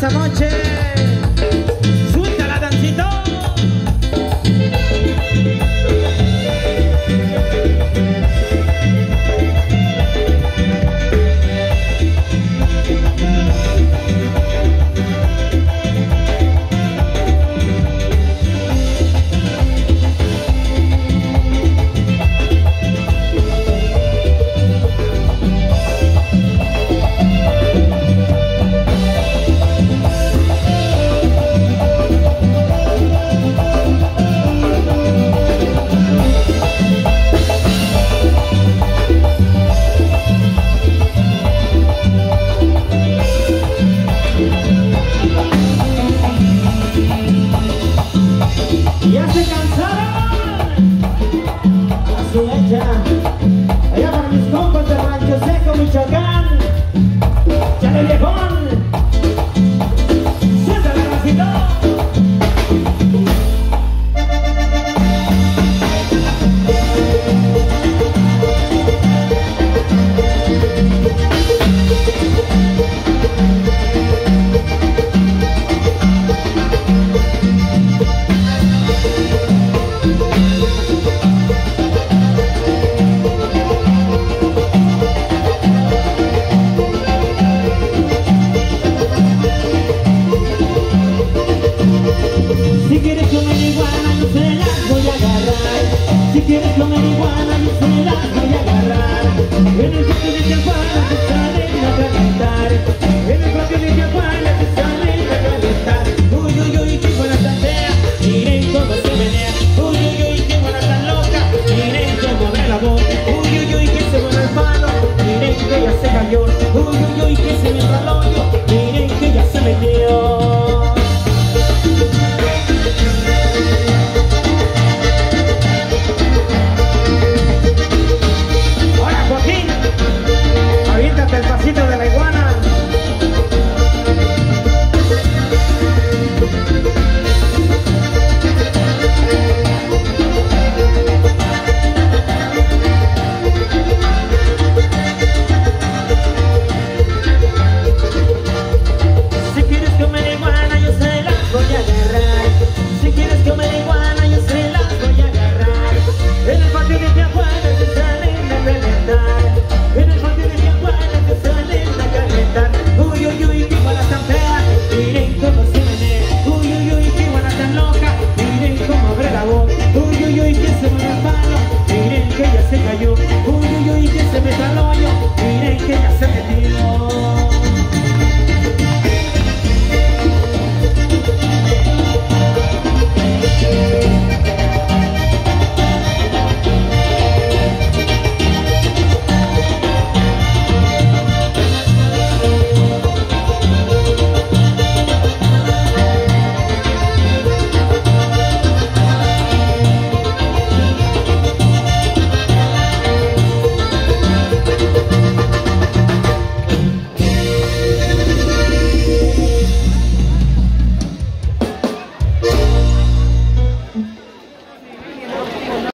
esta noche. ¡Suéltala, Dancito! ¡Ya se cansaron! Así hecha. Allá para mis compas de Rancho Seco, Michoacán. ¡Chale, viejón! ¡Suéltala, Dancito! Si quieres comer iguana, yo se las voy a agarrar. Si quieres comer iguana, yo se las voy a agarrar. En el patio de Tijuana te salen a calentar. En el patio de Tijuana te salen a calentar. Uy, uy, uy, qué buena tan fea. Miren cómo se menea. Uy, uy, uy, qué buena tan loca. Miren cómo abre la boca. Uy, uy, uy, que se mueve el palo. Miren que ya se cayó. Uy, uy, uy, que se me entra el hoyo. Miren que ya se metió. El pasito de la iguana. Si quieres comer iguana, yo se las voy a agarrar. Si quieres comer iguana, yo se las voy a agarrar. En el patio de Tijuana te salen a calentar. En el patio de Tijuana te salen a calentar. Uy, uy, uy, qué buena tan fea. Miren cómo se menea. Uy, uy, uy, qué buena tan loca. Miren cómo abre la boca. Uy, uy, uy, que se mueve el palo. Miren que ya se cayó. Uy, uy, uy, que se mete al hoyo. Miren que ya se metió.